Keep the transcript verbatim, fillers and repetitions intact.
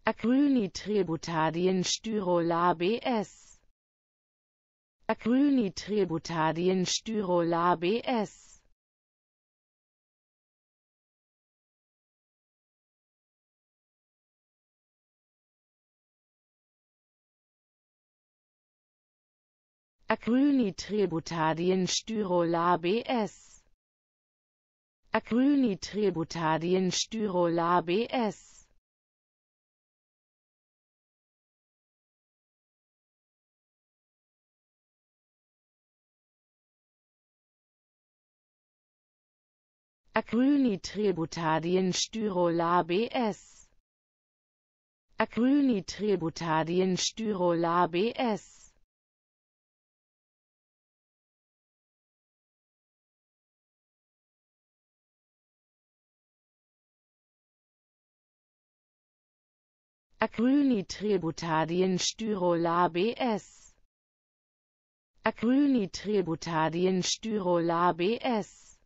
Acrylnitributadienstyrol A B S, Acrylnitributadienstyrol A B S, Acrylnitributadienstyrol A B S, Acrylnitributadienstyrol A B S, Acrylnitributadienstyrol A B S, Acrylnitributadienstyrol A B S, Acrylnitributadienstyrol A B S, Acrylnitributadienstyrol A B S,